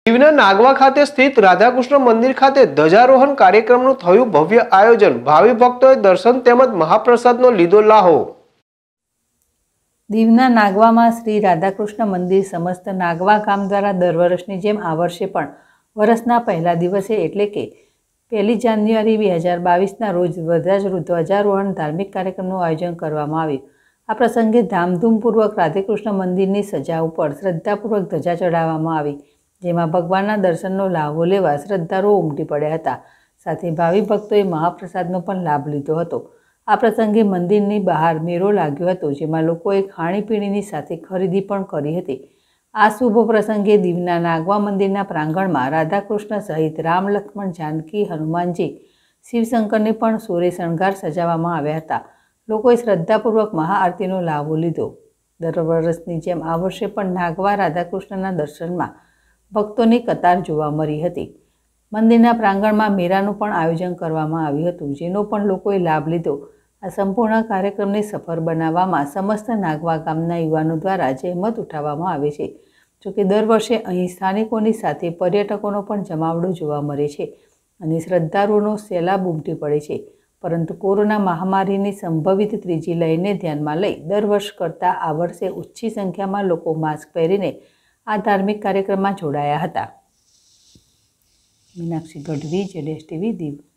દીવના નાગવા ખાતે સ્થિત રાધાકૃષ્ણ મંદિર ખાતે ધ્વજારોહણ કાર્યક્રમનું થયું ભવ્ય આયોજન। ભાવિ ભક્તોએ દર્શન તેમજ મહાપ્રસાદનો લીધો લાહો। દીવના નાગવામાં શ્રી રાધાકૃષ્ણ મંદિર સમસ્ત નાગવા ગામ દ્વારા દર વર્ષની જેમ આ વર્ષે પણ વર્ષના પહેલા દિવસે એટલે કે 1 જાન્યુઆરી 2022ના રોજ ધ્વજારોહણ ધાર્મિક કાર્યક્રમનું આયોજન કરવામાં આવ્યું। આ પ્રસંગે ધામધૂમપૂર્વક રાધાકૃષ્ણ મંદિરની સજા ઉપર શ્રદ્ધાપૂર્વક ધજા ચડાવવામાં આવી, જેમાં ભગવાનના દર્શનનો લાભો લેવા શ્રદ્ધાળુઓ ઉમટી પડ્યા હતા। સાથે ભાવિ ભક્તોએ મહાપ્રસાદનો પણ લાભ લીધો હતો। આ પ્રસંગે મંદિરની બહાર મેળો લાગ્યો હતો, જેમાં લોકોએ ખાણીપીણીની સાથે ખરીદી પણ કરી હતી। આ શુભ પ્રસંગે દીવના નાગવા મંદિરના પ્રાંગણમાં રાધાકૃષ્ણ સહિત રામ, લક્ષ્મણ, જાનકી, હનુમાનજી, શિવશંકરને પણ સોરે શણગાર સજાવવામાં આવ્યા હતા। લોકોએ શ્રદ્ધાપૂર્વક મહાઆરતીનો લાભો લીધો। દર વર્ષની જેમ આ વર્ષે પણ નાગવા રાધાકૃષ્ણના દર્શનમાં ભક્તોની કતાર જોવા મળી હતી। મંદિરના પ્રાંગણમાં મેળાનું પણ આયોજન કરવામાં આવ્યું હતું, જેનો પણ લોકોએ લાભ લીધો। આ સંપૂર્ણ કાર્યક્રમને સફળ બનાવવામાં સમસ્ત નાગવા ગામના યુવાનો દ્વારા જહેમત ઉઠાવવામાં આવે છે। જોકે દર વર્ષે અહીં સ્થાનિકોની સાથે પર્યટકોનો પણ જમાવડો જોવા મળે છે અને શ્રદ્ધાળુઓનો સૈલાબ ઉમટી પડે છે, પરંતુ કોરોના મહામારીની સંભવિત ત્રીજી લહેરને ધ્યાનમાં લઈ દર વર્ષ કરતાં આ વર્ષે ઓછી સંખ્યામાં લોકો માસ્ક પહેરીને આ ધાર્મિક કાર્યક્રમમાં જોડાયા હતા। મીનાક્ષી ગઢવી, ZSTV દીવ।